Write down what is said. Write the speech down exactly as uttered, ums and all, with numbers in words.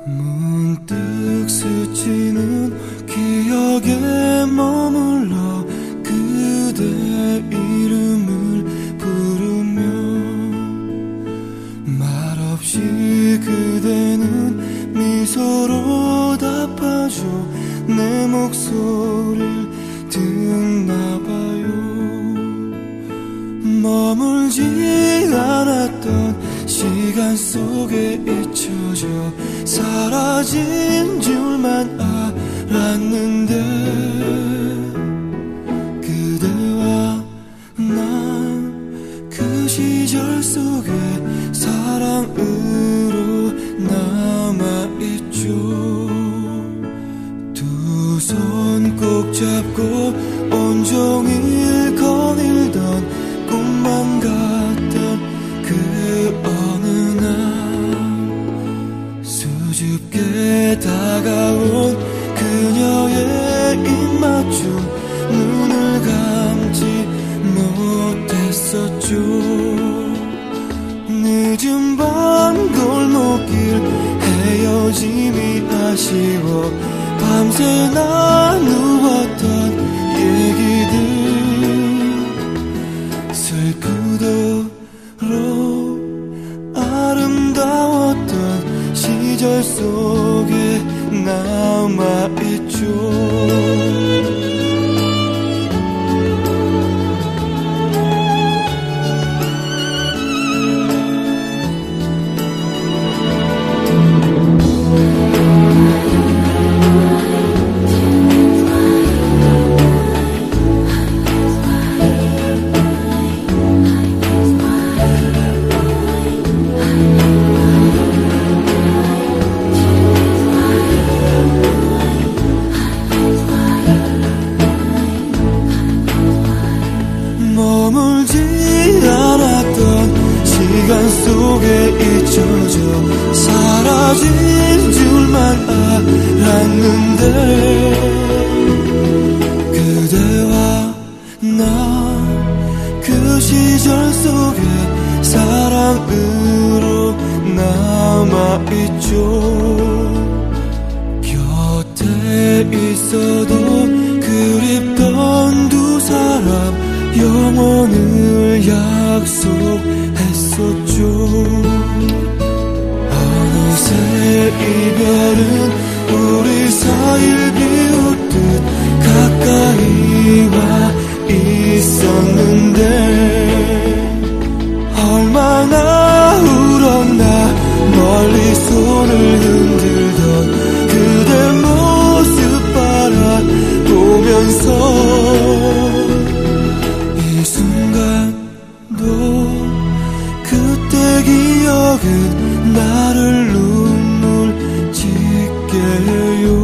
문득 스치는 기억에 머물러 그대 이름을 부르며 말없이 그대는 미소로 답하죠. 내 목소리를 듣나봐요. 머물지 않았던 시간 속에 잊혀져 사라진 줄만 알았는데 그대와 난 그 시절 속에 사랑으로 남아있죠. 두 손 꼭 잡고 온종일 거닐던 꿈만 같던 그 어느 날 수줍게 다가온 그녀의 입맞춤 눈을 감지 못했었죠. 늦은 밤 골목길 헤어짐이 아쉬워 밤새 나누었던 얘기들 슬프도록 아름다웠던 시절 속에 남아있죠. 머물지 않았던 시간 속에 잊혀져 사라진 줄만 알았는데 그대와 나 그 시절 속에 사랑으로 남아있죠. 곁에 있어도 그립던 두 사람 영원을 약속했었죠. 어느새 이별은 우리 사이를 비웃듯 가까이 와 있었는데 얼마나 울었나 멀리 손을 흔들던 그대 모습 바라보면서 이 순간도 그때 기억은 나를 눈물 짓게 해요.